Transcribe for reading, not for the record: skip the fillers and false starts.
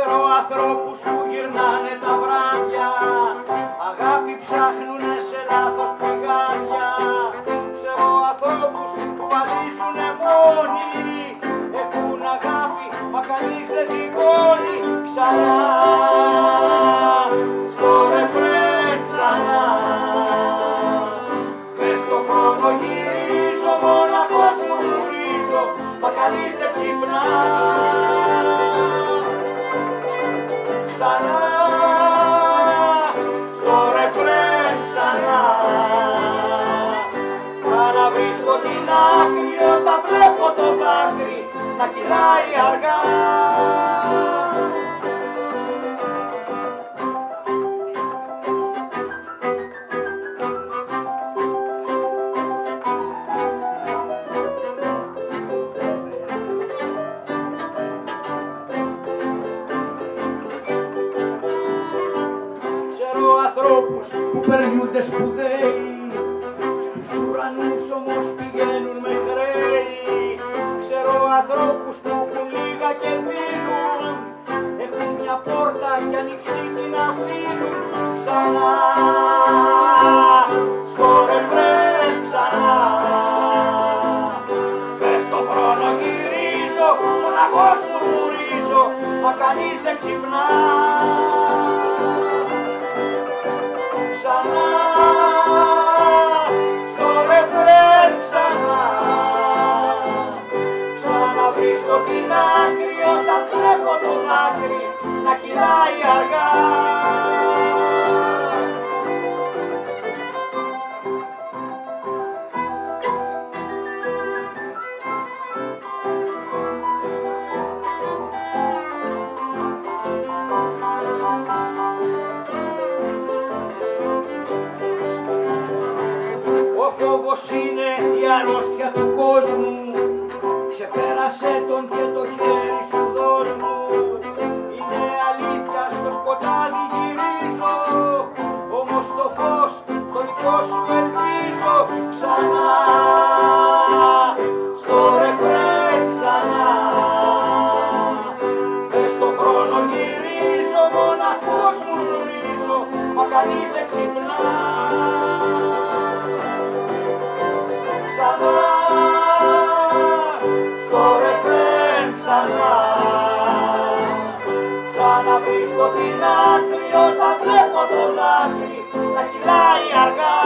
Ξέρω ανθρώπους που γυρνάνε τα βράδια, αγάπη ψάχνουνε σε λάθος πηγάδια. Ξέρω ανθρώπους που βαδίζουνε μόνοι, έχουν αγάπη μα κανείς δεν σηκώνει. Ξανά στο ρεφρέν ξανά, μες στον χρόνο γυρίζω, μοναχός μουρμουρίζω, μα κανείς δεν ξυπνά. Ξανά στο ρεφρέν ξανά, ξαναβρίσκω την άκρη όταν βλέπω το δάκρυ να κυλάει αργά. Ανθρώπους που περνιούνται σπουδαίοι, στους ουρανούς όμως πηγαίνουν με χρέη. Ξέρω ανθρώπους που έχουν λίγα και δίνουν, έχουν μια πόρτα και ανοιχτή την αφήνουν. Ξανά στο ρεφρέν ξανά, μες στον χρόνο γυρίζω, μοναχός μουρμουρίζω, μα κανείς δεν ξυπνά. Ξανά στο ρεφρέν ξανά, ξαναβρίσκω την άκρη όταν βλέπω το δάκρυ να κυλάει αργά. Ο φόβος είναι η αρρώστια του κόσμου, ξεπέρασε τον και το χέρι σου δώσ' μου. Είναι αλήθεια στο σκοτάδι γυρίζω, όμως το φως το δικό σου ελπίζω. Ξανά στο ρεφρέν ξανά, μες στον χρόνο γυρίζω, μοναχός μουρμουρίζω, μα κανείς δεν ξυπνά. Ξανά στο ρεφρέν ξανά, ξαναβρίσκω την άκρη όταν βλέπω το δάκρυ να κυλάει αργά.